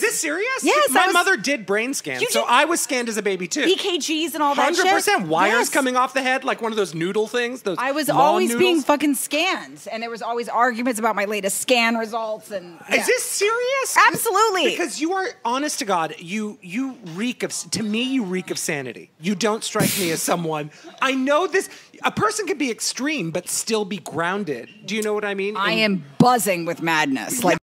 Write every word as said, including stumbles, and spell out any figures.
this serious? Yes. My I was, mother did brain scans, You so did- I was scanned as a baby too. E K Gs and all that one hundred percent shit. wires Yes. coming off the head like one of those noodle things. Those I was long always noodles. being fucking scanned, and there was always arguments about my latest scan results. And yeah. Is this serious? Absolutely. Because you are, honest to God, you you reek of, to me, you reek of sanity. You don't strike me as someone, I know this, a person can be extreme but still be grounded. Do you know what I mean? I And- am buzzing with madness. Like.